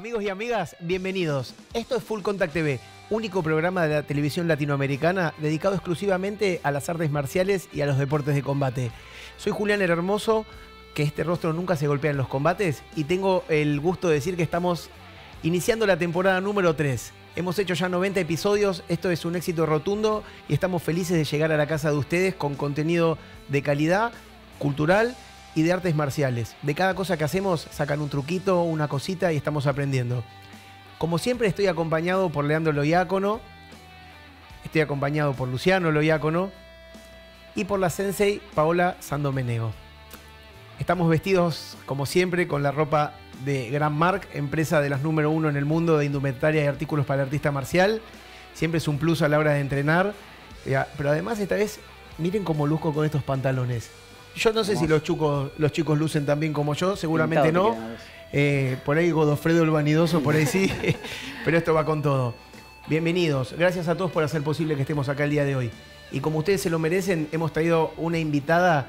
Amigos y amigas, bienvenidos. Esto es Full Contact TV, único programa de la televisión latinoamericana dedicado exclusivamente a las artes marciales y a los deportes de combate. Soy Julián Hermoso, que este rostro nunca se golpea en los combates, y tengo el gusto de decir que estamos iniciando la temporada número 3. Hemos hecho ya 90 episodios, esto es un éxito rotundo y estamos felices de llegar a la casa de ustedes con contenido de calidad, cultural y de artes marciales. De cada cosa que hacemos sacan un truquito, una cosita y estamos aprendiendo. Como siempre estoy acompañado por Leandro Loiácono, estoy acompañado por Luciano Loiácono y por la sensei Paola Sandomeneo. Estamos vestidos como siempre con la ropa de Grand Mark, empresa de las número 1 en el mundo de indumentaria y artículos para el artista marcial. Siempre es un plus a la hora de entrenar, pero además esta vez miren cómo luzco con estos pantalones. Yo no sé si los chicos lucen tan bien como yo, seguramente no. Por ahí Godofredo el vanidoso, por ahí sí, pero esto va con todo. Bienvenidos, gracias a todos por hacer posible que estemos acá el día de hoy. Y como ustedes se lo merecen, hemos traído una invitada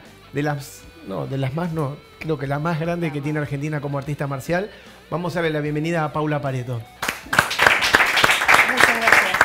creo que la más grande que tiene Argentina como artista marcial. Vamos a darle la bienvenida a Paula Pareto. Muchas gracias.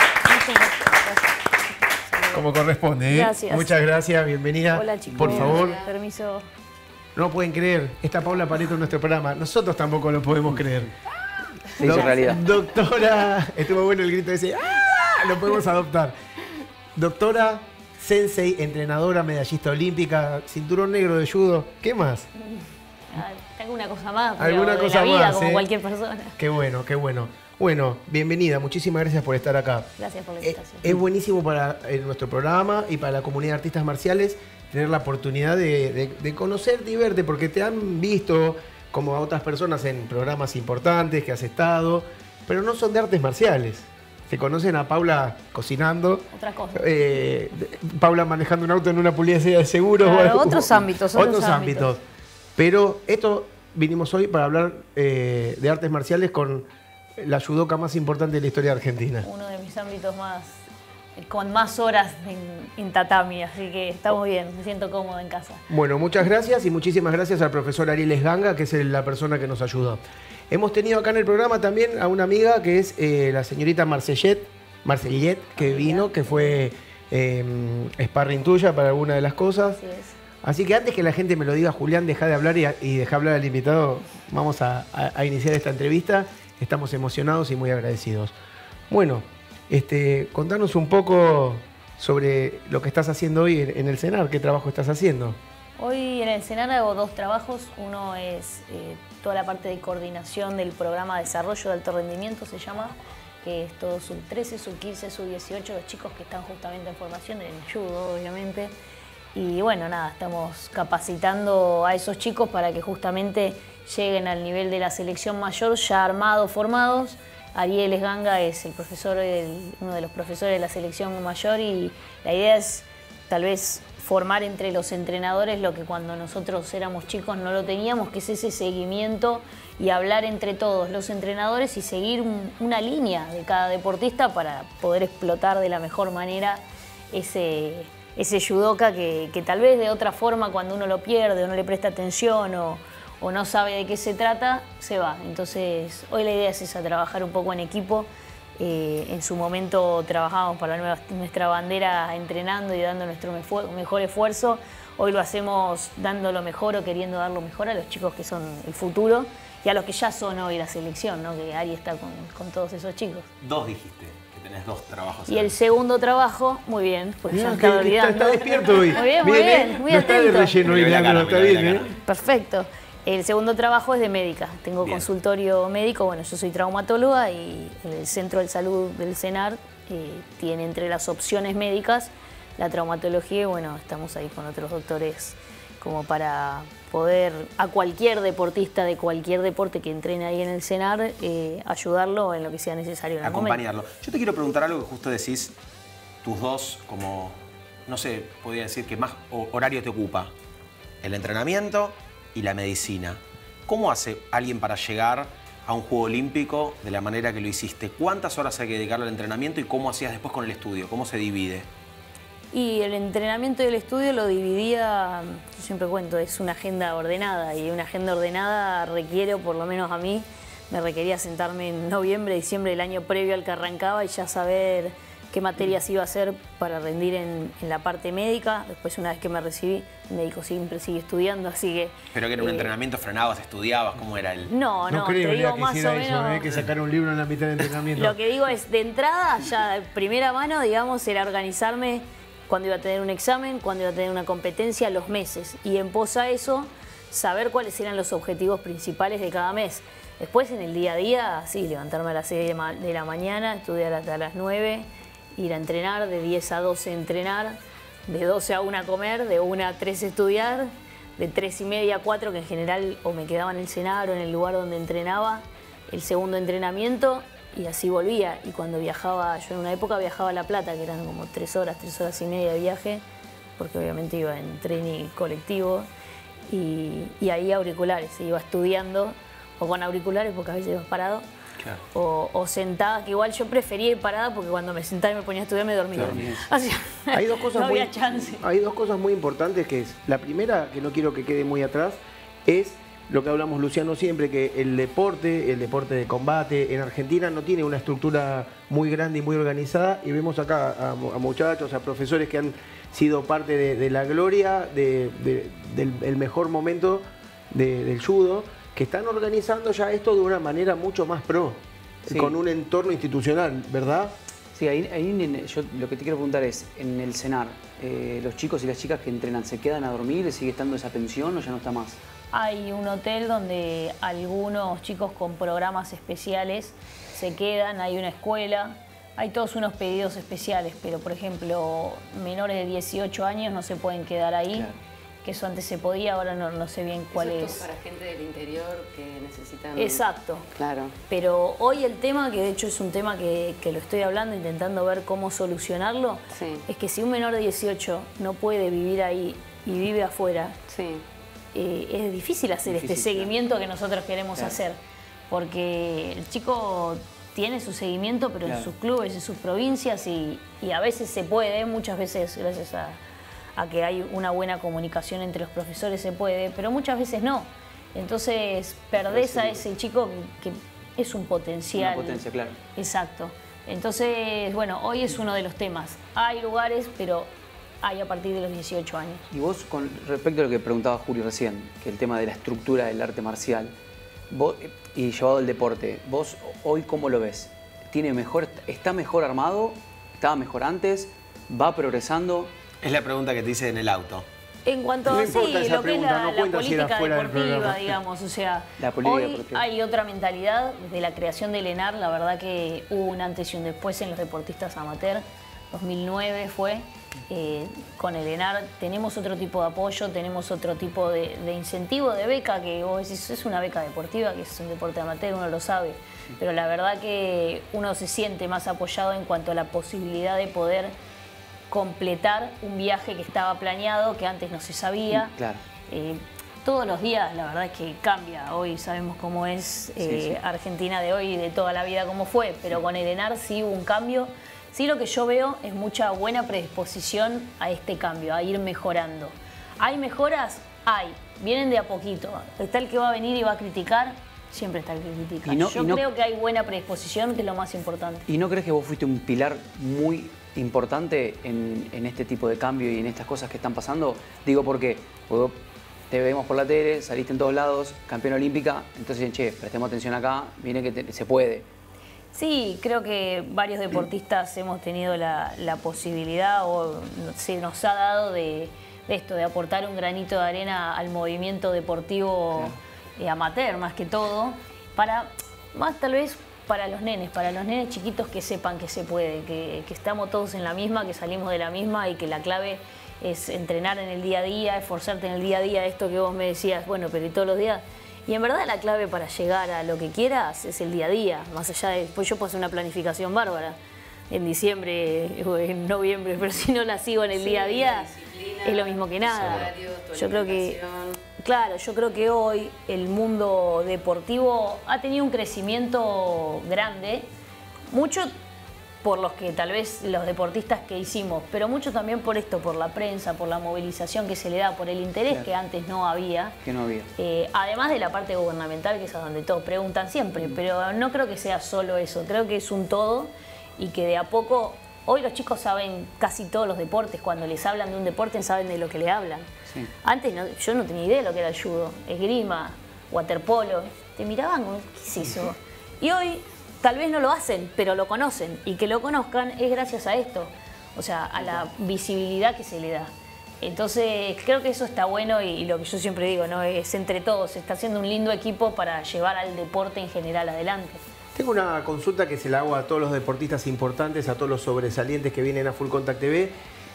Como corresponde, ¿eh? Gracias. Muchas gracias, bienvenida. Hola, chicos. Por favor. Permiso. No pueden creer, está Paula Pareto en nuestro programa. Nosotros tampoco lo podemos creer. Se hizo realidad. Doctora, estuvo bueno el grito ese. ¡Ah! Lo podemos adoptar. Doctora, sensei, entrenadora, medallista olímpica, cinturón negro de judo. ¿Qué más? Tengo una cosa más, pero ¿Alguna de cosa la vida, más, como cualquier persona. Qué bueno, qué bueno. Bueno, bienvenida, muchísimas gracias por estar acá. Gracias por la invitación. Es buenísimo para nuestro programa y para la comunidad de artistas marciales tener la oportunidad de conocerte y verte, porque te han visto como a otras personas en programas importantes que has estado, pero no son de artes marciales. Se conocen a Paula cocinando, Otra cosa. Paula manejando un auto en una policía de seguros. Claro, bueno, otros ámbitos. Pero esto vinimos hoy para hablar de artes marciales con la judoka más importante de la historia de Argentina. Uno de mis ámbitos con más horas en tatami, así que está muy bien, me siento cómodo en casa. Bueno, muchas gracias y muchísimas gracias al profesor Ariel Ganga, que es la persona que nos ayudó. Hemos tenido acá en el programa también a una amiga que es la señorita Marcellet, que vino, que fue sparring tuya para alguna de las cosas. Así es. Así que antes que la gente me lo diga, Julián, deja de hablar y deja hablar al invitado, vamos a iniciar esta entrevista. Estamos emocionados y muy agradecidos. Bueno, contanos un poco sobre lo que estás haciendo hoy en el CENAR. ¿Qué trabajo estás haciendo? Hoy en el CENAR hago dos trabajos. Uno es toda la parte de coordinación del programa de desarrollo de alto rendimiento, se llama, que es todo sub 13, sub 15, sub 18, los chicos que están justamente en formación en judo, obviamente. Y bueno, nada, estamos capacitando a esos chicos para que justamente lleguen al nivel de la selección mayor ya armados, formados. Ariel Ganga es el profesor, uno de los profesores de la selección mayor, y la idea es tal vez formar entre los entrenadores lo que cuando nosotros éramos chicos no lo teníamos, que es ese seguimiento y hablar entre todos los entrenadores y seguir una línea de cada deportista para poder explotar de la mejor manera ese judoka que tal vez de otra forma, cuando uno lo pierde o no le presta atención o no sabe de qué se trata, se va. Entonces hoy la idea es esa, trabajar un poco en equipo. En su momento trabajamos para nuestra bandera entrenando y dando nuestro mejor esfuerzo. Hoy lo hacemos dando lo mejor o queriendo dar lo mejor a los chicos que son el futuro y a los que ya son hoy la selección, ¿no? Que Ari está con todos esos chicos. Dos dijiste, que tenés dos trabajos. Y el segundo trabajo, muy bien, pues ya me estaba olvidando. Está despierto hoy. Muy bien, muy bien, muy no está de atento. relleno hoy, Leandro, está bien, ¿eh? Perfecto. El segundo trabajo es de médica. Tengo consultorio médico. Bueno, yo soy traumatóloga y el Centro de Salud del CENAR tiene entre las opciones médicas la traumatología y bueno, estamos ahí con otros doctores como para poder a cualquier deportista de cualquier deporte que entrene ahí en el CENAR ayudarlo en lo que sea necesario en el acompañarlo. momento. Yo te quiero preguntar algo que justo decís, tus dos, como, no sé, podría decir que más horario te ocupa, el entrenamiento y la medicina. ¿Cómo hace alguien para llegar a un Juego Olímpico de la manera que lo hiciste? ¿Cuántas horas hay que dedicarle al entrenamiento y cómo hacías después con el estudio? ¿Cómo se divide? Y el entrenamiento y el estudio lo dividía, yo siempre cuento, es una agenda ordenada y una agenda ordenada requiere, o por lo menos a mí, me requería sentarme en noviembre, diciembre del año previo al que arrancaba y ya saber qué materias iba a hacer para rendir en la parte médica. Después, una vez que me recibí, el médico siempre sigue estudiando, así que... ¿Pero que era un entrenamiento, frenabas, estudiabas? ¿Cómo era el...? No, No creo te digo que más o hiciera menos... eso, que sacar un libro en la mitad del entrenamiento. Lo que digo es, de entrada, ya de primera mano, digamos, era organizarme cuando iba a tener un examen, cuando iba a tener una competencia, los meses. Y en pos a eso, saber cuáles eran los objetivos principales de cada mes. Después, en el día a día, sí, levantarme a las 6 de la mañana, estudiar hasta las 9, ir a entrenar, de 10 a 12 entrenar, de 12 a 1 comer, de 1 a 3 estudiar, de 3 y media a 4, que en general o me quedaba en el cenar o en el lugar donde entrenaba, el segundo entrenamiento, y así volvía. Y cuando viajaba, yo en una época viajaba a La Plata, que eran como 3 horas y media de viaje, porque obviamente iba en tren y colectivo, y ahí auriculares, iba estudiando, o con auriculares porque a veces ibas parado, claro. o sentada, que igual yo prefería ir parada porque cuando me sentaba y me ponía a estudiar me dormía. O sea, hay dos cosas no había chance. Hay dos cosas muy importantes que es, la primera, que no quiero que quede muy atrás, es lo que hablamos Luciano siempre, que el deporte de combate en Argentina no tiene una estructura muy grande y muy organizada, y vemos acá a muchachos, a profesores que han sido parte de la gloria, del mejor momento del judo, que están organizando ya esto de una manera mucho más pro, sí, con un entorno institucional, ¿verdad? Sí, yo lo que te quiero preguntar es, en el CENAR, los chicos y las chicas que entrenan, ¿se quedan a dormir? ¿Sigue estando esa pensión o ya no está más? Hay un hotel donde algunos chicos con programas especiales se quedan, hay una escuela, hay todos unos pedidos especiales, pero por ejemplo, menores de 18 años no se pueden quedar ahí. Claro. Que eso antes se podía, ahora no sé bien cuál es. Para gente del interior que necesitan... Exacto. Claro. Pero hoy el tema, que de hecho es un tema que lo estoy hablando, intentando ver cómo solucionarlo, sí, es que si un menor de 18 no puede vivir ahí y vive afuera, sí, es difícil hacer este seguimiento, claro, que nosotros queremos, claro, hacer. Porque el chico tiene su seguimiento, pero, claro, en sus clubes, en sus provincias, y a veces se puede, muchas veces gracias a que hay una buena comunicación entre los profesores se puede, pero muchas veces no. Entonces perdés a ese chico que es un potencial. Una potencia, claro. Exacto. Entonces, bueno, hoy es uno de los temas. Hay lugares, pero hay a partir de los 18 años. Y vos, con respecto a lo que preguntaba Julio recién, que el tema de la estructura del arte marcial, vos, y llevado al deporte, ¿vos hoy cómo lo ves? ¿Está mejor armado? ¿Estaba mejor antes? ¿Va progresando? Es la pregunta que te hice en el auto. En cuanto a sí, lo que es la política deportiva, digamos, o sea, hoy hay otra mentalidad desde la creación del ENAR. La verdad que hubo un antes y un después en los deportistas amateur. 2009 fue, con el ENAR tenemos otro tipo de apoyo, tenemos otro tipo de incentivo, de beca, que vos decís, es una beca deportiva, que es un deporte amateur, uno lo sabe, pero la verdad que uno se siente más apoyado en cuanto a la posibilidad de poder completar un viaje que estaba planeado, que antes no se sabía. Claro. Todos los días, la verdad es que cambia. Hoy sabemos cómo es Argentina de hoy y de toda la vida cómo fue, pero con el ENAR sí hubo un cambio. Sí, lo que yo veo es mucha buena predisposición a este cambio, a ir mejorando. ¿Hay mejoras? Hay. Vienen de a poquito. Está el que va a venir y va a criticar, siempre está el que critica. Yo creo que hay buena predisposición, que es lo más importante. ¿Y no crees que vos fuiste un pilar muy importante en este tipo de cambio y en estas cosas que están pasando? Digo, porque te vemos por la tele, saliste en todos lados, campeona olímpica, entonces, che, prestemos atención acá, viene que se puede. Sí, creo que varios deportistas hemos tenido la posibilidad, o se nos ha dado de esto, de aportar un granito de arena al movimiento deportivo, claro, amateur más que todo, más tal vez para los nenes chiquitos, que sepan que se puede, que estamos todos en la misma, que salimos de la misma, y que la clave es entrenar en el día a día, esforzarte en el día a día, esto que vos me decías, bueno, pero ¿y todos los días? Y en verdad la clave para llegar a lo que quieras es el día a día, más allá de... Después yo puedo hacer una planificación bárbara en diciembre o en noviembre, pero si no la sigo en el día a día, es lo mismo que nada. Yo creo que... Claro, yo creo que hoy el mundo deportivo ha tenido un crecimiento grande, mucho por los que tal vez los deportistas que hicimos, pero mucho también por esto, por la prensa, por la movilización que se le da, por el interés que antes no había. Que no había. Además de la parte gubernamental, que es a donde todos preguntan siempre, pero no creo que sea solo eso, creo que es un todo y que de a poco, hoy los chicos saben casi todos los deportes, cuando les hablan de un deporte saben de lo que le hablan. Sí. Antes yo no tenía idea de lo que era el judo, esgrima, waterpolo, te miraban como, ¿qué es eso? Y hoy tal vez no lo hacen, pero lo conocen. Y que lo conozcan es gracias a esto. O sea, a la visibilidad que se le da. Entonces, creo que eso está bueno y lo que yo siempre digo, ¿no? Es entre todos. Se está haciendo un lindo equipo para llevar al deporte en general adelante. Tengo una consulta que se la hago a todos los deportistas importantes, a todos los sobresalientes que vienen a Full Contact TV.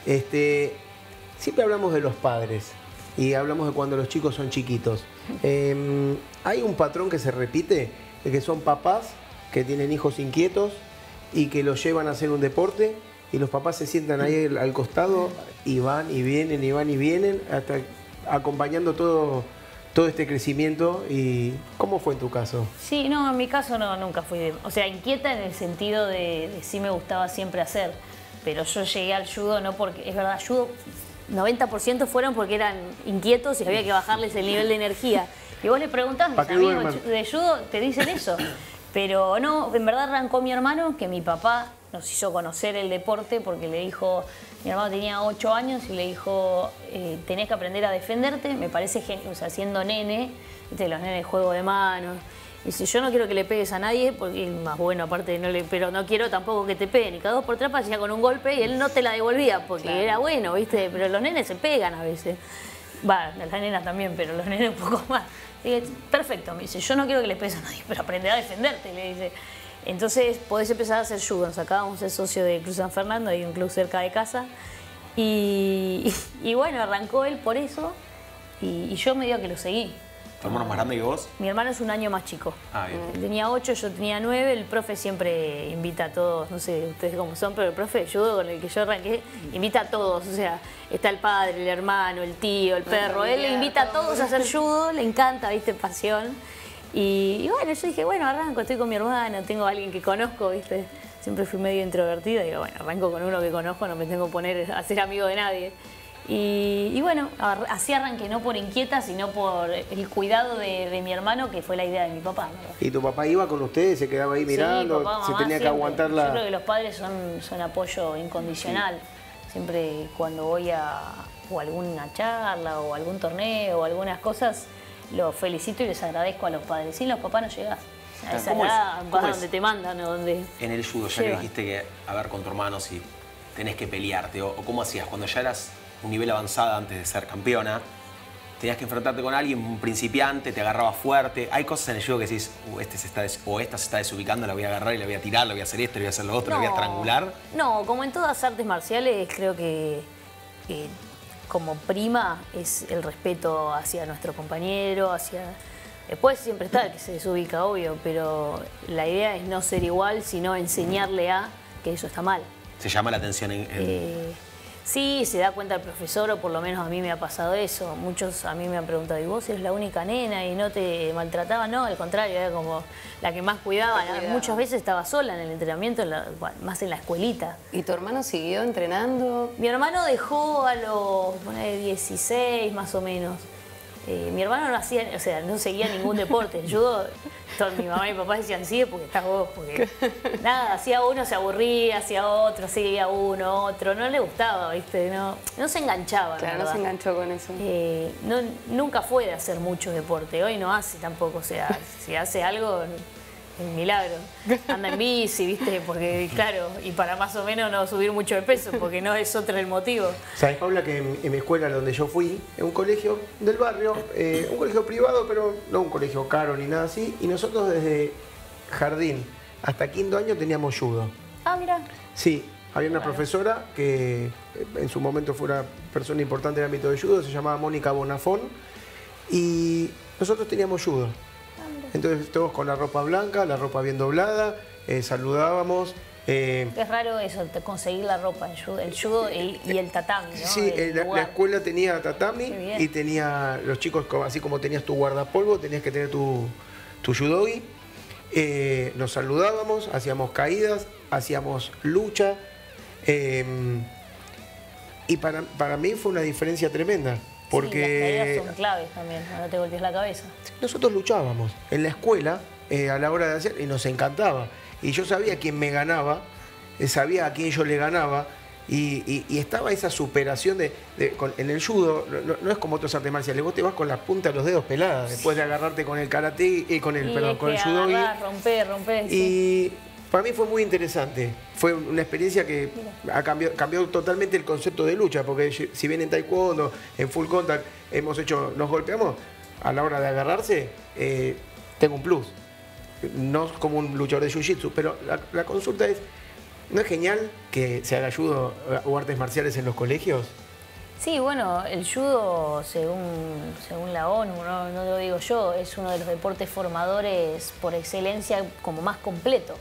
Siempre hablamos de los padres y hablamos de cuando los chicos son chiquitos. Hay un patrón que se repite, de que son papás que tienen hijos inquietos y que los llevan a hacer un deporte y los papás se sientan ahí al costado y van y vienen, hasta acompañando todo este crecimiento. ¿Y cómo fue en tu caso? Sí, no, en mi caso no, nunca fui, o sea, inquieta en el sentido de sí me gustaba siempre hacer, pero yo llegué al judo no porque, es verdad, judo 90% fueron porque eran inquietos y había que bajarles el nivel de energía. Y vos le preguntás, mis amigos de judo te dicen eso. Pero no, en verdad arrancó mi hermano, que mi papá nos hizo conocer el deporte porque le dijo, mi hermano tenía 8 años y le dijo, tenés que aprender a defenderte, me parece genial, o sea, siendo nene, ¿viste? Los nenes juego de manos. Y dice, yo no quiero que le pegues a nadie, porque más bueno, aparte, pero no quiero tampoco que te peguen. Y cada 2 por 3 hacía con un golpe y él no te la devolvía, porque era bueno, ¿viste? Pero los nenes se pegan a veces. Va, las nenas también, pero los nenes un poco más. Dije, perfecto, me dice, yo no quiero que le pegues a nadie, pero aprender a defenderte, le dice. Entonces podés empezar a hacer judo. Nos acabamos de ser socio de Club San Fernando, hay un club cerca de casa. Y bueno, arrancó él por eso y yo medio que lo seguí. ¿Tu hermano es más grande que vos? Mi hermano es un año más chico. Ah, bien. Él tenía 8, yo tenía 9. El profe siempre invita a todos, no sé ustedes cómo son, pero el profe de judo con el que yo arranqué invita a todos. O sea, está el padre, el hermano, el tío, el perro. Él le invita a todos a hacer judo, le encanta, viste, pasión. Y bueno, yo dije, bueno, arranco, estoy con mi hermano, tengo a alguien que conozco, viste. Siempre fui medio introvertida y digo, bueno, arranco con uno que conozco, no me tengo que poner a ser amigo de nadie. Y bueno, así arranqué, no por inquieta, sino por el cuidado de mi hermano, que fue la idea de mi papá, ¿verdad? ¿Y tu papá iba con ustedes? ¿Se quedaba ahí mirando? Sí, papá, mamá, ¿Se tenía que siempre. aguantar la...? Yo creo que los padres son apoyo incondicional. Sí. Siempre cuando voy a alguna charla o algún torneo o algunas cosas, los felicito y les agradezco a los padres. Sin los papás no llegás. A esa edad vas donde te mandan o donde... En el judo, ya que dijiste que, a ver, con tu hermano, si tenés que pelearte, o cómo hacías, cuando ya eras un nivel avanzado antes de ser campeona, tenías que enfrentarte con alguien, un principiante, te agarraba fuerte. Hay cosas en el judo que decís, esta se está desubicando, la voy a agarrar y la voy a tirar, le voy a hacer esto, le voy a hacer lo otro, la voy a estrangular. No, como en todas artes marciales, creo que como prima es el respeto hacia nuestro compañero, hacia... Después siempre está el que se desubica, obvio, pero la idea es no ser igual, sino enseñarle a que eso está mal. ¿Se llama la atención Sí, se da cuenta el profesor, o por lo menos a mí me ha pasado eso. Muchos a mí me han preguntado, ¿y vos eres la única nena y no te maltrataban? No, al contrario, era como la que más cuidaba. Muchas veces estaba sola en el entrenamiento, más en la escuelita. ¿Y tu hermano siguió entrenando? Mi hermano dejó a los 16 más o menos. Mi hermano no hacía, o sea, no seguía ningún deporte. En judo, mi mamá y mi papá decían, sigue porque estás vos, porque nada, hacía uno, se aburría, hacía otro, seguía uno, otro, no le gustaba, ¿viste? No se enganchaba. Claro, no se enganchó con eso. Nunca fue de hacer mucho deporte, hoy no hace tampoco, o sea, si hace algo, es un milagro. Anda en bici, ¿viste? Porque, claro, y para más o menos no subir mucho de peso, porque no es otro el motivo. ¿Sabes, Paula, que en mi escuela donde yo fui, en un colegio del barrio, un colegio privado, pero no un colegio caro ni nada así, y nosotros desde jardín hasta quinto año teníamos judo? Ah, mira. Sí, había una profesora que en su momento fue una persona importante en el ámbito de judo, se llamaba Mónica Bonafón, y nosotros teníamos judo. Entonces todos con la ropa blanca, la ropa bien doblada, saludábamos. Es raro eso, conseguir la ropa, el judo y el tatami, ¿no? Sí, la escuela tenía tatami y tenía los chicos, así como tenías tu guardapolvo, tenías que tener tu judogi. nos saludábamos, hacíamos caídas, hacíamos lucha. Y para mí fue una diferencia tremenda. Porque Sí, las caídas son claves también, no te golpees la cabeza. nosotros luchábamos en la escuela a la hora de hacer y nos encantaba. Y yo sabía quién me ganaba, sabía a quién yo le ganaba. Y estaba esa superación en el judo, no es como otros artes marciales, vos te vas con la punta de los dedos peladas después de agarrarte con el karate y con el judo. Romper. Y para mí fue muy interesante, fue una experiencia que cambió totalmente el concepto de lucha, porque si bien en taekwondo, en full contact, nos golpeamos, a la hora de agarrarse, tengo un plus. No como un luchador de jiu-jitsu, pero la consulta es, ¿no es genial que se haga judo o artes marciales en los colegios? Sí, bueno, el judo, según la ONU, no lo digo yo, es uno de los deportes formadores por excelencia como más completo.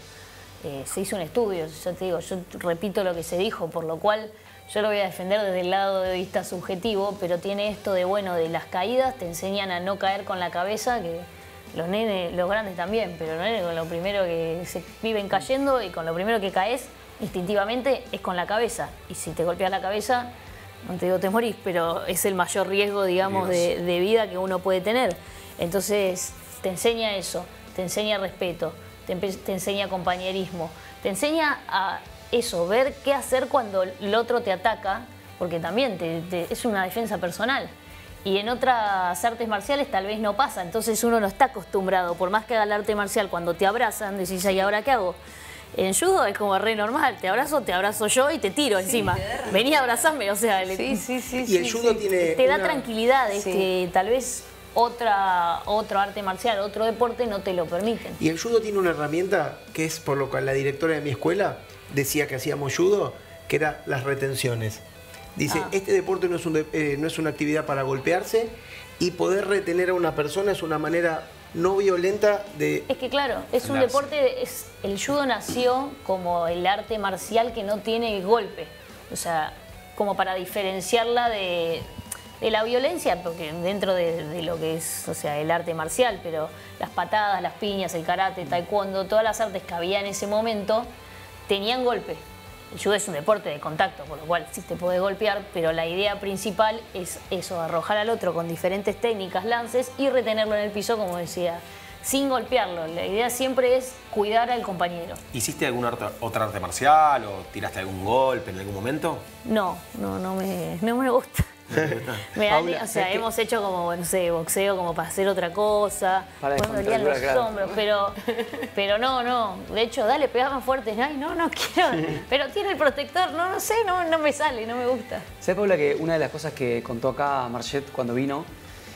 Se hizo un estudio, yo te digo, yo repito lo que se dijo, por lo cual yo lo voy a defender desde el lado de vista subjetivo, pero tiene esto de, bueno, de las caídas, te enseñan a no caer con la cabeza, que los nenes, los grandes también, pero los nenes con lo primero que se viven cayendo y con lo primero que caes instintivamente es con la cabeza. Y si te golpeas la cabeza, no te digo te morís, pero es el mayor riesgo, digamos, de vida que uno puede tener. Entonces te enseña eso, te enseña respeto, te enseña compañerismo, te enseña a eso, ver qué hacer cuando el otro te ataca, porque también es una defensa personal. Y en otras artes marciales tal vez no pasa, entonces uno no está acostumbrado, por más que haga el arte marcial, cuando te abrazan, decís, ¿y ahora qué hago? En judo es como re normal, te abrazo yo y te tiro encima. Vení a abrazarme, o sea... Sí. Y el judo tiene... Te da tranquilidad, que tal vez otro arte marcial, otro deporte no te lo permiten. Y el judo tiene una herramienta que es por lo cual la directora de mi escuela decía que hacíamos judo, que era las retenciones. Dice, este deporte no es una actividad para golpearse, y poder retener a una persona es una manera no violenta de... Es que claro, es un deporte, el judo nació como el arte marcial que no tiene golpe. O sea, como para diferenciarla de la violencia, porque dentro de lo que es, o sea, el arte marcial, pero las patadas, las piñas, el karate, taekwondo, todas las artes que había en ese momento tenían golpe. El judo es un deporte de contacto, por lo cual sí te puede golpear, pero la idea principal es eso, arrojar al otro con diferentes técnicas, lances, y retenerlo en el piso, como decía, sin golpearlo. La idea siempre es cuidar al compañero. ¿Hiciste alguna otra arte marcial o tiraste algún golpe en algún momento? No me gusta. Paula, o sea, hemos hecho como, no sé, boxeo como para hacer otra cosa. Para Cuando dolían los hombros, pero no. De hecho, dale, pegá más fuerte. Ay, no quiero. Pero tiene el protector, no sé, no me sale, no me gusta. ¿Sabes, Paula, que una de las cosas que contó acá Marchet cuando vino,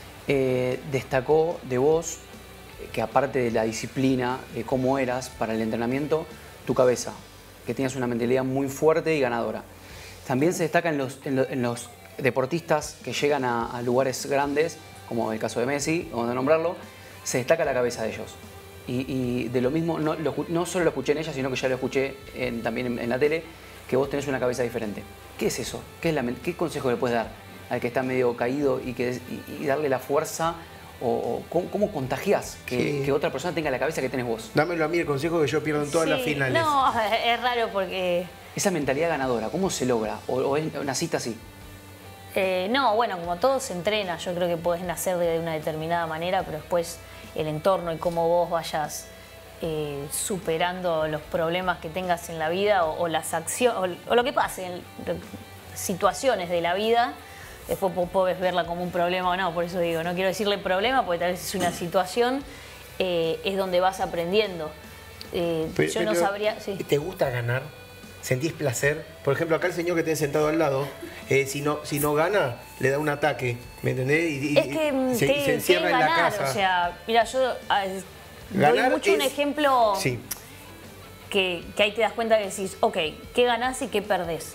destacó de vos, que aparte de la disciplina, de cómo eras para el entrenamiento, tu cabeza, que tenías una mentalidad muy fuerte y ganadora. También se destaca en los deportistas que llegan a lugares grandes, como el caso de Messi, vamos a nombrarlo, se destaca la cabeza de ellos. Y de lo mismo, no solo lo escuché en ella, sino que ya lo escuché también en la tele, que vos tenés una cabeza diferente. ¿Qué es eso? ¿Qué consejo le puedes dar al que está medio caído y darle la fuerza? ¿O cómo contagiás que otra persona tenga la cabeza que tenés vos? Dámelo a mí el consejo que yo pierdo en todas las finales. No, es raro porque... Esa mentalidad ganadora, ¿cómo se logra? ¿O naciste así? No, bueno, como todo se entrena, yo creo que podés nacer de una determinada manera, pero después el entorno y cómo vos vayas superando los problemas que tengas en la vida o las acciones, o lo que pase en situaciones de la vida, después podés verla como un problema o no. Por eso digo, no quiero decirle problema, porque tal vez es una situación, es donde vas aprendiendo. Yo no sabría... Sí. ¿Te gusta ganar? ¿Sentís placer? Por ejemplo, acá el señor que tenés sentado al lado, si no gana, le da un ataque, ¿me entendés? Es que se encierra en la casa. O sea, mira, yo doy mucho un ejemplo que ahí te das cuenta que decís, ok, ¿qué ganás y qué perdés?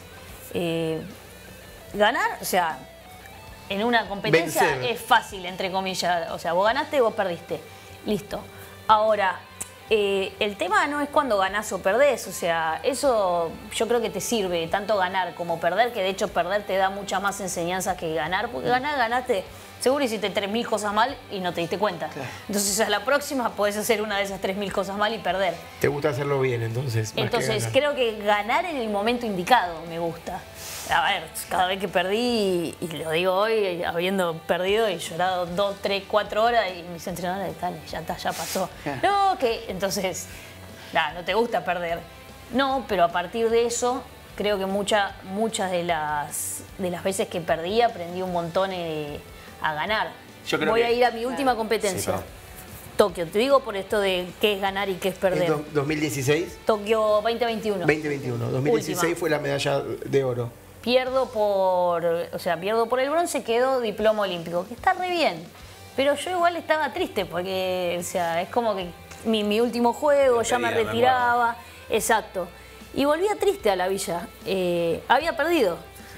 Ganar, o sea, en una competencia vencer es fácil, entre comillas. O sea, vos ganaste, vos perdiste. Listo. Ahora, el tema no es cuando ganás o perdés, o sea, eso yo creo que te sirve, tanto ganar como perder, que de hecho perder te da muchas más enseñanzas que ganar, porque ganaste, seguro hiciste 3000 cosas mal y no te diste cuenta. Claro. Entonces a la próxima podés hacer una de esas 3000 cosas mal y perder. ¿Te gusta hacerlo bien entonces? Entonces creo que ganar en el momento indicado me gusta. A ver, cada vez que perdí, y lo digo hoy, habiendo perdido y llorado 2, 3, 4 horas, y mis entrenadores, dale, ya está, ya pasó. No, que entonces, no te gusta perder. No, pero a partir de eso, creo que muchas de las veces que perdí aprendí un montón a ganar. Yo creo Voy que- a ir a mi última competencia. Sí, perdón. Tokio, te digo por esto de qué es ganar y qué es perder. ¿En 2016? Tokio 2021. 2021. 2016 Última. fue la medalla de oro. Pierdo por el bronce, quedo diploma olímpico, que está re bien. Pero yo igual estaba triste porque, o sea, es como que mi último juego, ya me Despedida, me retiraba. Exacto. Y volvía triste a la villa. Había perdido.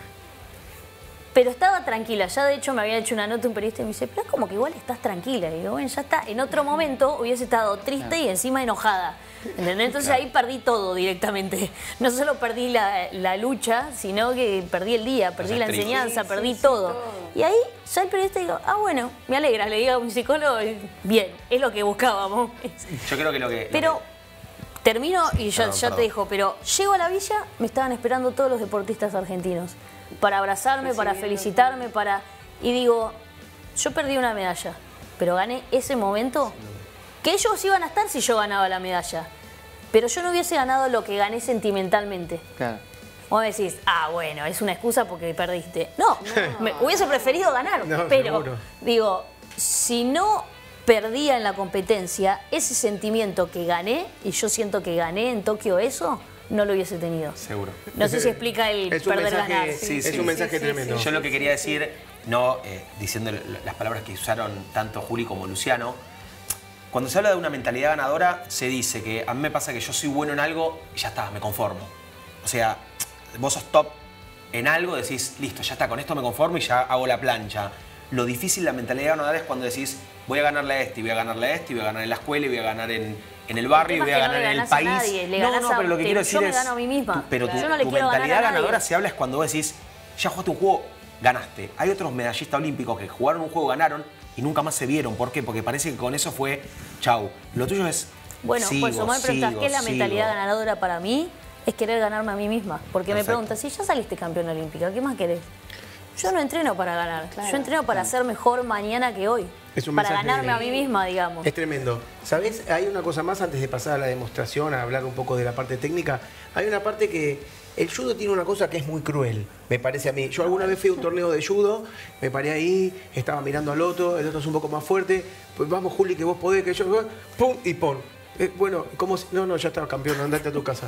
Pero estaba tranquila. Ya de hecho me había hecho una nota un periodista y me dice, pero es como que igual estás tranquila. Y digo, bueno, ya está. En otro momento hubiese estado triste y encima enojada. ¿Entendés? Entonces ahí perdí todo directamente. No solo perdí la lucha, sino que perdí el día, perdí la triste. enseñanza, Sí, perdí sí, todo. todo. Y ahí ya el periodista digo, bueno, me alegra. Le digo a mi psicólogo, bien, es lo que buscábamos. Yo creo que lo que... Pero termino y ya Perdón. te dejo, pero llego a la villa, me estaban esperando todos los deportistas argentinos para abrazarme, para felicitarme, y digo, yo perdí una medalla, pero gané ese momento que ellos iban a estar si yo ganaba la medalla, pero yo no hubiese ganado lo que gané sentimentalmente. Claro. Vos me decís, bueno, es una excusa porque perdiste. No, me hubiese preferido ganar, No, pero seguro. digo, si no perdía en la competencia, ese sentimiento que gané, y yo siento que gané en Tokio eso, no lo hubiese tenido. Seguro. No sé si explica el Es un perder mensaje- ganar. Sí, es sí. un mensaje Sí, sí, tremendo. Yo lo que quería decir, no diciendo las palabras que usaron tanto Juli como Luciano, cuando se habla de una mentalidad ganadora, se dice que a mí me pasa que yo soy bueno en algo y ya está, me conformo. O sea, vos sos top en algo, decís, listo, ya está, con esto me conformo y ya hago la plancha. Lo difícil de la mentalidad ganadora es cuando decís, voy a ganarle a este, y voy a ganarle a este, y voy a ganar en la escuela, y voy a ganar en el barrio, y El tema voy a es que no ganar le en el ganás a país. nadie, le No, ganás no, a- pero lo que te- quiero yo decir me es... gano a mí misma. Pero Yo no le tu quiero ganar a mentalidad nadie. ganadora se habla es cuando vos decís, ya jugaste un juego, ganaste. Hay otros medallistas olímpicos que jugaron un juego, ganaron y nunca más se vieron. ¿Por qué? Porque parece que con eso fue chau. Lo tuyo es Bueno, sigo, por eso me preguntas, sigo, ¿qué es la sigo. mentalidad ganadora para mí? Es querer ganarme a mí misma. Porque me Perfecto. preguntas, si ya saliste campeona olímpica, ¿qué más querés? Yo no entreno para ganar, Claro. yo entreno para ser mejor mañana que hoy. Es un Para mensaje- ganarme a mí misma, digamos. Es tremendo. ¿Sabés? Hay una cosa más antes de pasar a la demostración, a hablar un poco de la parte técnica. Hay una parte que el judo tiene una cosa que es muy cruel, me parece a mí. Yo alguna vez fui a un torneo de judo, me paré ahí, estaba mirando al otro, el otro es un poco más fuerte. Pues vamos, Juli, que vos podés, que yo... ¡Pum! Y pon. Bueno, ¿cómo? No, ya está, campeón, andate a tu casa.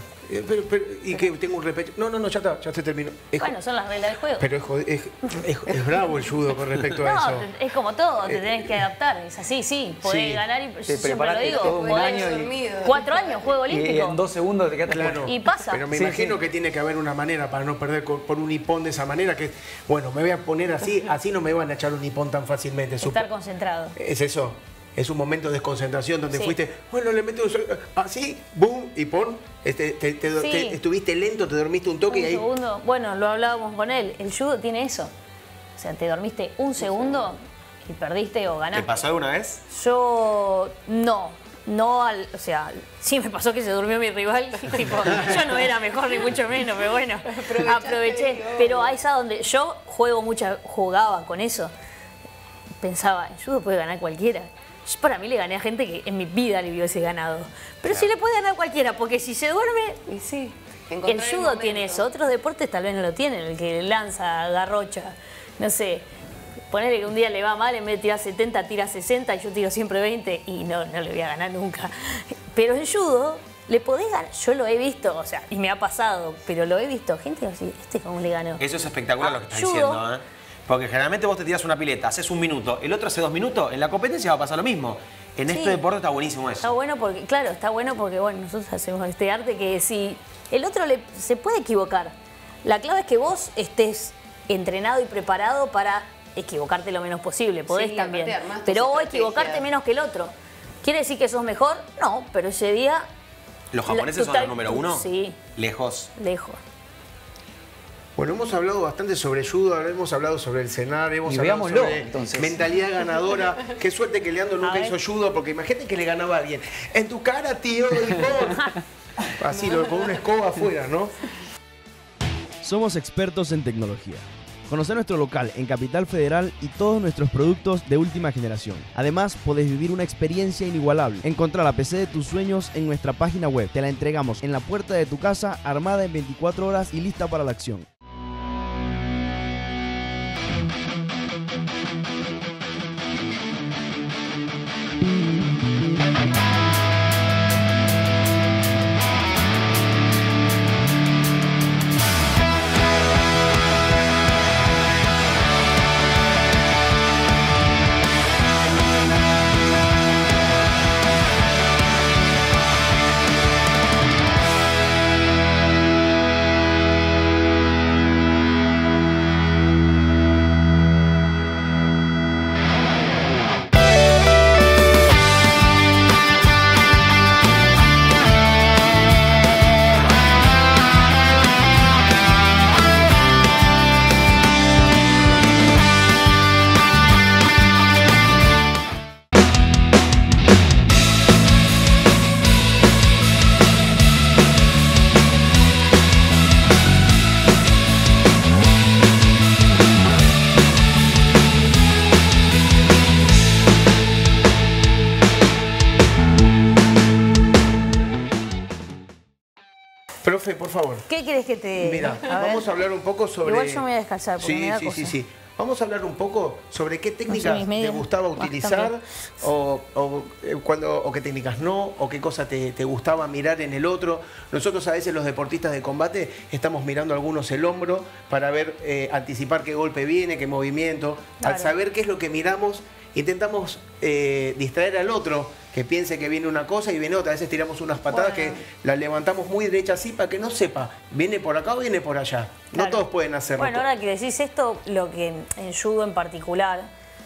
Y que tengo un respeto. No, ya está, ya se terminó. Bueno, son las reglas del juego. Pero es bravo el judo con respecto a No, eso. es como todo, te tenés que adaptar. Es así, sí, podés Sí. ganar y Te yo siempre lo preparaste digo. todo un podés- año y- dormido. 4 años, juego Y olímpico. en 2 segundos te quedaste Claro. Y pasa. Pero me Sí, imagino sí. que tiene que haber una manera para no perder por un hipón de esa manera que, bueno, me voy a poner así, así no me van a echar un hipón tan fácilmente. Estar concentrado. Es eso. Es un momento de desconcentración donde Sí. fuiste, bueno, le meto así, boom, hipón. Sí. Estuviste lento, te dormiste un toque Un y ahí. segundo, bueno, lo hablábamos con él, el judo tiene eso. O sea, te dormiste un segundo y perdiste o ¿Te ganaste. pasó alguna vez? Yo o sea, sí me pasó que se durmió mi rival, tipo, yo no era mejor ni mucho menos, pero bueno, aproveché. Pero ahí es a donde yo jugaba con eso. Pensaba, el judo puede ganar cualquiera. Yo para mí le gané a gente que en mi vida le hubiese ganado. Pero sí le puede ganar cualquiera, porque si se duerme, Y sí. el encontrar judo momento. tiene eso, otros deportes tal vez no lo tienen, el que lanza, garrocha, no sé. Ponele que un día le va mal, en vez de tirar 70, tira 60 y yo tiro siempre 20 y no le voy a ganar nunca. Pero en judo le podés ganar, yo lo he visto, o sea, y me ha pasado, pero lo he visto, gente así, ¿cómo le ganó? Eso es espectacular lo que estás judo. diciendo, ¿eh? Porque generalmente vos te tiras una pileta, haces 1 minuto, el otro hace 2 minutos, en la competencia va a pasar lo mismo. En Sí. este deporte está buenísimo eso. Está bueno porque, claro, está bueno porque, bueno, nosotros hacemos este arte que si el otro se puede equivocar. La clave es que vos estés entrenado y preparado para equivocarte lo menos posible. Podés Sí, también. aparte armás tu Pero o estrategia. equivocarte menos que el otro. ¿Quiere decir que sos mejor? No, pero ese día, Los japoneses son total- los número 1, sí. lejos. lejos. Bueno, hemos hablado bastante sobre judo, hemos hablado sobre el cenar, hemos Y hablado veámoslo, sobre entonces. mentalidad ganadora. Qué suerte que Leandro nunca hizo judo, porque imagínate que le ganaba a alguien. En tu cara, tío, así, con una escoba afuera, ¿no? Somos expertos en tecnología. Conocer nuestro local en Capital Federal y todos nuestros productos de última generación. Además, podés vivir una experiencia inigualable. Encontrá la PC de tus sueños en nuestra página web. Te la entregamos en la puerta de tu casa, armada en 24 horas y lista para la acción. Profe, por favor. ¿Qué quieres que te...? Mira, A ver. vamos a hablar un poco sobre... Igual yo me voy a descalzar porque me da cosa. Sí. Vamos a hablar un poco sobre qué técnicas mis te medias. gustaba utilizar También. o qué técnicas no, o qué cosa te gustaba mirar en el otro. Nosotros a veces los deportistas de combate estamos mirando algunos el hombro para ver, anticipar qué golpe viene, qué movimiento. Claro. Al saber qué es lo que miramos, intentamos distraer al otro, que piense que viene una cosa y viene otra. A veces tiramos unas patadas Bueno. que las levantamos muy derecha así para que no sepa, viene por acá o viene por allá. No Claro. todos pueden hacerlo. Bueno, ahora que decís esto, lo que en judo en particular,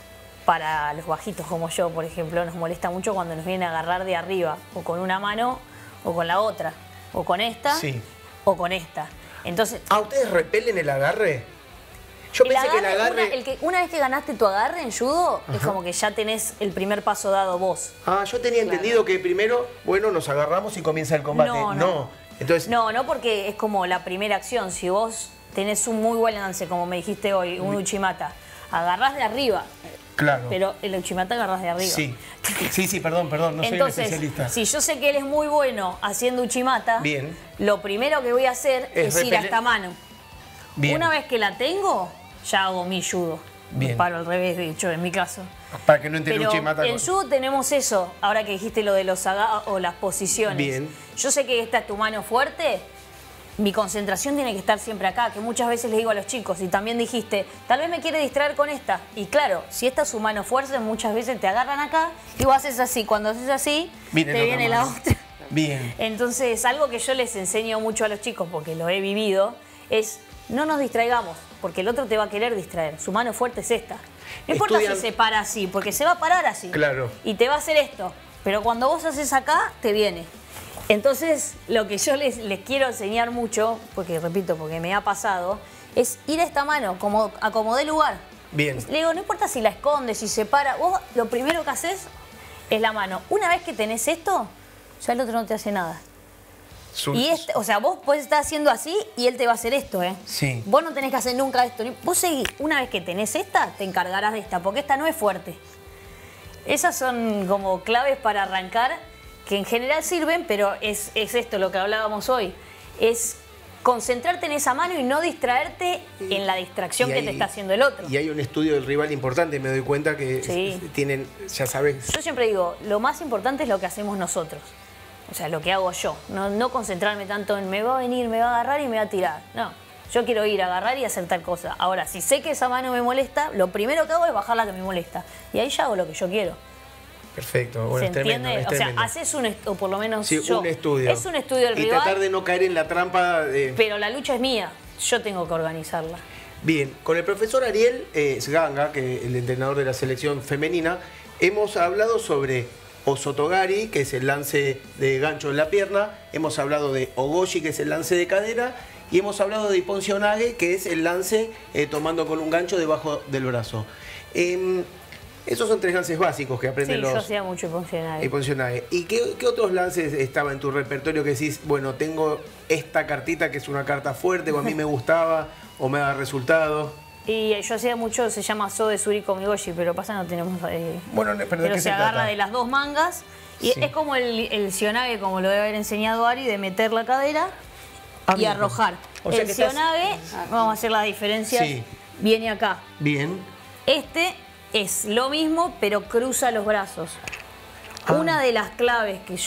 para los bajitos como yo, por ejemplo, nos molesta mucho cuando nos vienen a agarrar de arriba, o con una mano, o con la otra, o con esta, Sí. o con esta. Entonces, ¿A ustedes repelen el agarre? Yo pensé que el agarre... una vez que ganaste tu agarre en judo, es como que ya tenés el primer paso dado vos. Ah, yo tenía entendido que primero, bueno, nos agarramos y comienza el combate. No. Entonces, No, porque es como la primera acción. Si vos tenés un muy buen lance, como me dijiste hoy, un uchimata, agarrás de arriba. claro. Pero el uchimata agarrás de arriba. Sí, perdón, no soy un Entonces, especialista. si yo sé que él es muy bueno haciendo uchimata, Bien. lo primero que voy a hacer Es es ir a repeler- esta mano. Bien. Una vez que la tengo, ya hago mi judo. Bien. Me paro al revés, de hecho, en mi caso. Para que no entre el Pero uchimata en con- judo tenemos eso, ahora que dijiste lo de los o las posiciones. Bien. Yo sé que esta es tu mano fuerte, mi concentración tiene que estar siempre acá, que muchas veces les digo a los chicos, y también dijiste, tal vez me quiere distraer con esta. Y claro, si esta es su mano fuerte, muchas veces te agarran acá y vos haces así. Cuando haces así, Viene te la viene otra la mano. otra. Bien. Entonces, algo que yo les enseño mucho a los chicos, porque lo he vivido, es no nos distraigamos, porque el otro te va a querer distraer. Su mano fuerte es esta. No importa Estudian- si se para así, porque se va a parar así. Claro. Y te va a hacer esto. Pero cuando vos haces acá, te viene. Entonces, lo que yo les quiero enseñar mucho, porque repito, porque me ha pasado, es ir a esta mano, como acomodé lugar. Bien. Le digo, no importa si la escondes, si se para, vos lo primero que haces es la mano. Una vez que tenés esto, ya el otro no te hace nada. Y o sea, vos podés estar haciendo así y él te va a hacer esto, ¿eh? Sí. Vos no tenés que hacer nunca esto. Vos seguís. Una vez que tenés esta, te encargarás de esta, porque esta no es fuerte. Esas son como claves para arrancar, que en general sirven, pero es esto lo que hablábamos hoy. Es concentrarte en esa mano y no distraerte en la distracción Y que hay- te está haciendo el otro. Y hay un estudio del rival importante, me doy cuenta que Sí. tienen, ya sabes. Yo siempre digo, lo más importante es lo que hacemos nosotros. O sea, lo que hago yo. No concentrarme tanto en me va a venir, me va a agarrar y me va a tirar. No, yo quiero ir a agarrar y hacer tal cosa. Ahora, si sé que esa mano me molesta, lo primero que hago es bajar la que me molesta. Y ahí ya hago lo que yo quiero. Perfecto, bueno, ¿Se es tremendo. entiende? Es O sea, tremendo. haces o por lo menos Sí, yo. un estudio. Es un estudio del Y rival, tratar de no caer en la trampa de... pero la lucha es mía. Yo tengo que organizarla. Bien, con el profesor Ariel Sganga, que es el entrenador de la selección femenina, hemos hablado sobre Osotogari, que es el lance de gancho en la pierna, hemos hablado de Ogoshi, que es el lance de cadera, y hemos hablado de Ipponzio-Nage, que es el lance tomando con un gancho debajo del brazo. Esos son 3 lances básicos que aprenden Sí, los... yo hacía mucho Ipponzio-Nage. Ipponzio-Nage. ¿Y qué otros lances estaba en tu repertorio que decís, bueno, tengo esta cartita que es una carta fuerte, o a mí me gustaba, o me da resultado? Y yo hacía mucho, se llama So de Suriko Migoshi, pero pasa no tenemos... Bueno, pero ¿de pero qué se se agarra trata? de las 2 mangas y Sí. es como el Sionage, como lo debe haber enseñado Ari, de meter la cadera y bien. arrojar. O sea El que estás- Sionage, vamos a hacer las diferencias, Sí. viene acá. Bien. Este es lo mismo, pero cruza los brazos. Ah. Una de las claves que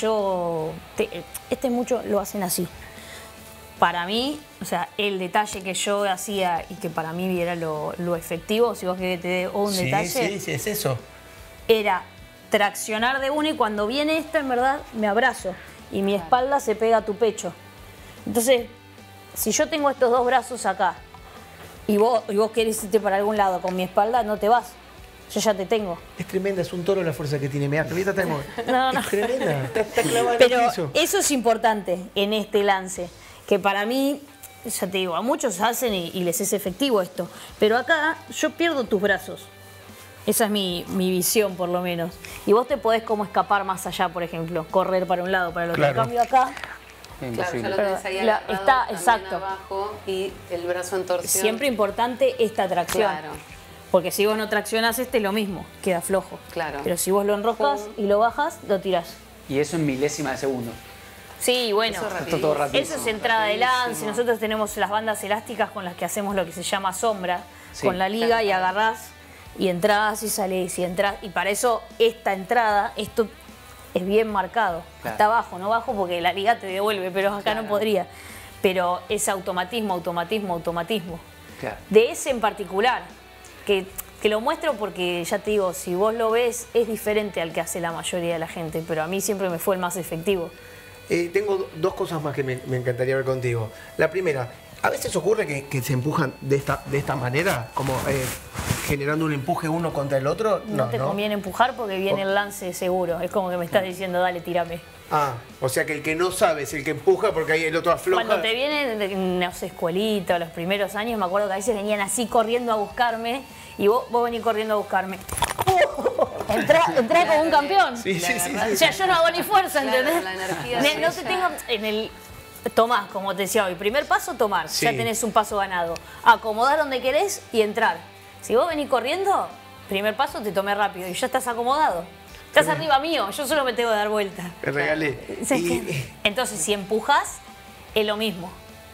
este mucho lo hacen así. Para mí, o sea, el detalle que yo hacía y que para mí era lo efectivo, si vos querés que te dé un detalle, Sí, es eso. era traccionar de una y cuando viene esta, en verdad, me abrazo y mi espalda se pega a tu pecho. Entonces, si yo tengo estos 2 brazos acá y vos querés irte para algún lado con mi espalda, no te vas. Yo ya te tengo. Es tremenda, es un toro la fuerza que tiene. Mirá, ahorita está No. Es tremenda, está clavada en Pero el piso. eso es importante en este lance, que para mí, ya te digo, a muchos hacen y les es efectivo esto, pero acá yo pierdo tus brazos. Esa es mi visión, por lo menos. Y vos te podés como escapar más allá, por ejemplo, correr para un lado, para el otro. Claro. En cambio acá, Claro, Imposible. ya lo tenés ahí La- agarrado, está- también exacto. abajo y el brazo en torsión. siempre importante esta tracción. Claro. Porque si vos no traccionás este, lo mismo, queda flojo. Claro. Pero si vos lo enroscas y lo bajas, lo tirás. Y eso en milésima de segundo. Sí, bueno. Eso Está todo rápido. Eso es entrada de lance. rapidísimo. Nosotros tenemos las bandas elásticas con las que hacemos lo que se llama sombra Sí. con la liga y agarrás y entrás y salís y entrás. Y para eso esta entrada, esto es bien marcado. Claro. Está abajo, no bajo porque la liga te devuelve, pero acá no podría. Pero es automatismo. Claro. De ese en particular, que lo muestro porque ya te digo, si vos lo ves, es diferente al que hace la mayoría de la gente, pero a mí siempre me fue el más efectivo. Tengo 2 cosas más que me encantaría ver contigo. La primera, a veces ocurre que se empujan de esta manera, como generando un empuje uno contra el otro. No te conviene empujar porque viene el lance seguro. Es como que me estás diciendo, dale, tírame. Ah, o sea que el que no sabe es el que empuja porque ahí el otro afloja. Cuando te vienen, no sé, escuelita, los primeros años, me acuerdo que a veces venían así corriendo a buscarme y vos venís corriendo a buscarme. Entrá como un campeón. Sí. O sea, yo no hago ni fuerza, Claro, ¿entendés? la energía No de te ella. tengo en el... Tomás, como te decía hoy, primer paso, tomar. Sí. Ya tenés un paso ganado. Acomodar donde querés y entrar. Si vos venís corriendo, primer paso te tomé rápido y ya estás acomodado. Estás arriba mío, yo solo me tengo que dar vuelta. Te regalé. Entonces, si empujas, es lo mismo.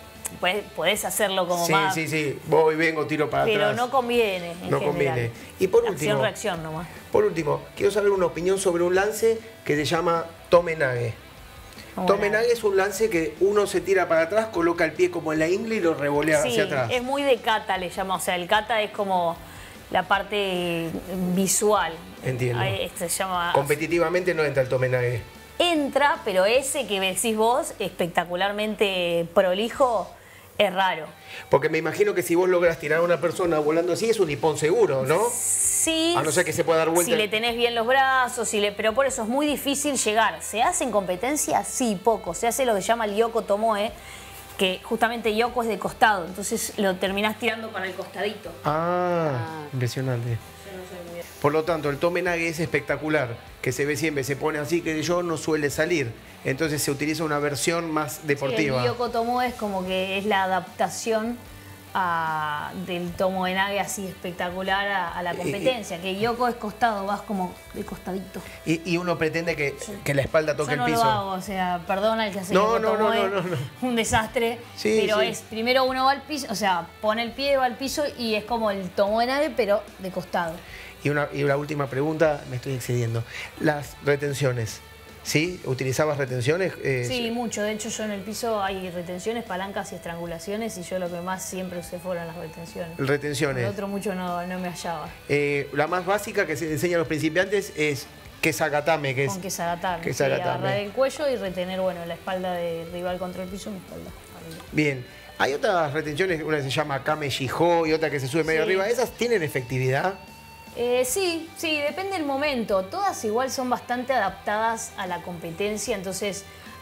Podés hacerlo como más... Sí. Voy, vengo, tiro para Pero atrás. no conviene. En No general. conviene. Y por último, Acción-reacción nomás. Por último, quiero saber una opinión sobre un lance que se llama Tome-Nage. Como Tome-Nage es un lance que uno se tira para atrás, coloca el pie como en la ingle y lo revolea Sí, hacia atrás. es muy de kata, le llama. O sea, el kata es como la parte visual. Entiendo. Ahí se llama... Competitivamente no entra el Tome-Nage. Entra, pero ese que decís vos, espectacularmente prolijo, es raro. Porque me imagino que si vos lográs tirar a una persona volando así, es un hipón seguro, ¿no? Sí. A no ser que se pueda dar vuelta. Si le tenés bien los brazos, pero por eso es muy difícil llegar. ¿Se hace en competencia? Sí, poco. Se hace lo que se llama el Yoko Tomoe, que justamente Yoko es de costado, entonces lo terminás tirando para el costadito. Impresionante. Por lo tanto, el Tome-Nage es espectacular, que se ve siempre, se pone así, que yo no suele salir. Entonces se utiliza una versión más deportiva. Sí, el Yoko Tomoe es como que es la adaptación del Tomoe-Nage así espectacular a la competencia, que Yoko es costado, vas como de costadito. Y uno pretende que la espalda toque Yo no el piso. lo hago, o sea, perdona el que hace No, Yoko no, Tomoe, no. un desastre, Sí, pero sí. es, primero uno va al piso, o sea, pone el pie, va al piso y es como el Tomoe-Nage, pero de costado. Y la última pregunta, me estoy excediendo. Las retenciones, ¿sí? ¿Utilizabas retenciones? Sí, mucho. De hecho, yo en el piso hay retenciones, palancas y estrangulaciones y yo lo que más siempre usé fueron las retenciones. Retenciones. El otro mucho no me hallaba. La más básica que se enseña a los principiantes es Kesagatame, que es... Con que agarrar Kesagatame. el cuello y retener, bueno, la espalda del rival contra el piso, mi espalda. arriba. Bien. Hay otras retenciones, una que se llama Kame Shiho y otra que se sube medio Sí. arriba. ¿Esas tienen efectividad? Sí, depende del momento. Todas igual son bastante adaptadas a la competencia, entonces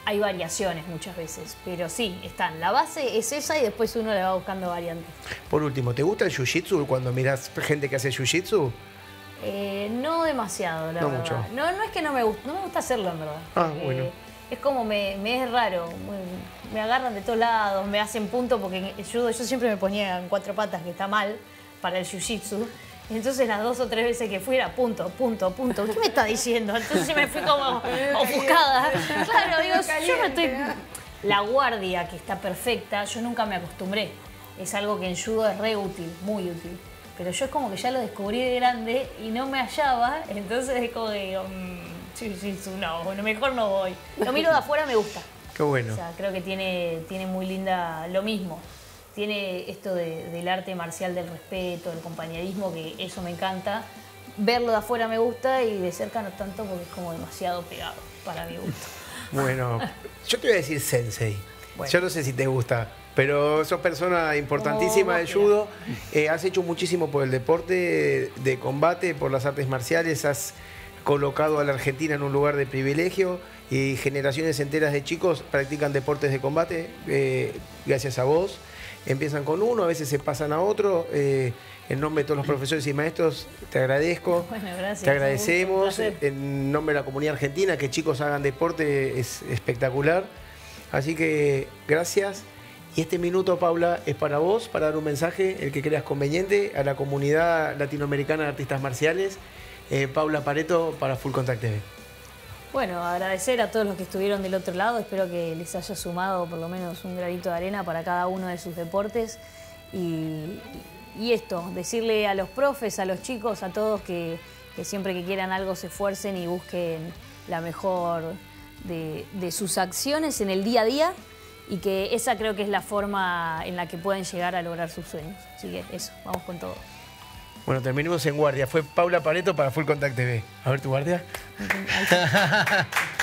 hay variaciones muchas veces, pero sí, están. La base es esa y después uno le va buscando variantes. Por último, ¿te gusta el jiu-jitsu cuando miras gente que hace jiu-jitsu? No demasiado, la No verdad. mucho. No es que no me gusta hacerlo, en verdad. Ah, bueno. Es como me es raro. Me agarran de todos lados, me hacen punto porque en el judo yo siempre me ponía en 4 patas, que está mal para el jiu-jitsu. Entonces las 2 o 3 veces que fui era punto. ¿Qué me está diciendo? Entonces me fui como ofuscada. Claro, digo, yo no estoy... La guardia, que está perfecta, yo nunca me acostumbré. Es algo que en judo es re útil, muy útil. Pero yo es como que ya lo descubrí de grande y no me hallaba, entonces es como que digo, no, bueno, mejor no voy. Lo miro de afuera, me gusta. Qué bueno. O sea, creo que tiene muy linda lo mismo. Tiene esto del arte marcial del respeto, del compañerismo, que eso me encanta. Verlo de afuera me gusta y de cerca no tanto porque es como demasiado pegado para mi gusto. Bueno, yo te voy a decir sensei. Bueno. Yo no sé si te gusta, pero sos persona importantísima Como del vos judo. Has hecho muchísimo por el deporte de combate, por las artes marciales. Has colocado a la Argentina en un lugar de privilegio y generaciones enteras de chicos practican deportes de combate gracias a vos. Empiezan con uno, a veces se pasan a otro. En nombre de todos los profesores y maestros, te agradezco. Bueno, gracias. Te agradecemos. Un placer. En nombre de la comunidad argentina, que chicos hagan deporte es espectacular. Así que gracias. Y este minuto, Paula, es para vos, para dar un mensaje, el que creas conveniente, a la comunidad latinoamericana de artistas marciales. Paula Pareto para Full Contact TV. Bueno, agradecer a todos los que estuvieron del otro lado. Espero que les haya sumado por lo menos un granito de arena para cada uno de sus deportes. Y esto, decirle a los profes, a los chicos, a todos que siempre que quieran algo se esfuercen y busquen la mejor de sus acciones en el día a día. Y que esa creo que es la forma en la que pueden llegar a lograr sus sueños. Así que eso, vamos con todo. Bueno, terminemos en guardia. Fue Paula Pareto para Full Contact TV. A ver tu guardia. Ahí está.